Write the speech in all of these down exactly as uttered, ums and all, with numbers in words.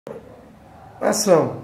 Ação.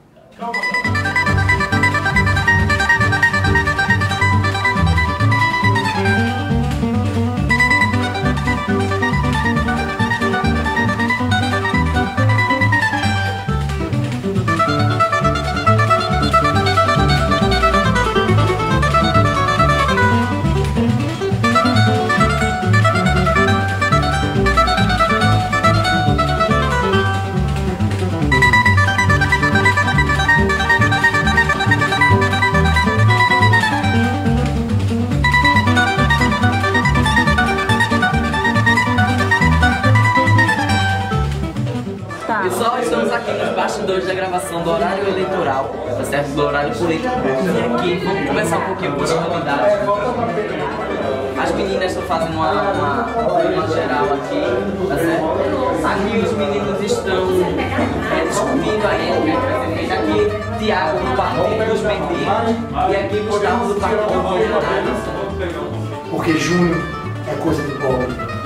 Pessoal, estamos aqui nos bastidores da gravação do horário eleitoral, tá certo? Do horário político. E aqui, vamos conversar um pouquinho com os candidatos. As meninas estão fazendo uma, uma, uma geral aqui, tá certo? Aqui os meninos estão é, discutindo aí o que vai ser feito. Aqui, Tiago do Partido dos Mendigos e aqui Gustavo do Partido dos Milionários. Porque junho é coisa de pobre.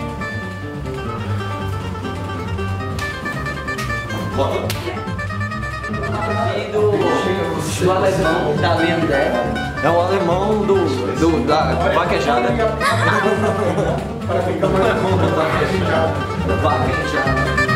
E do, do alemão da Leandré. É o alemão do, do, da vaquejada. Para ficar mais Vaquejada.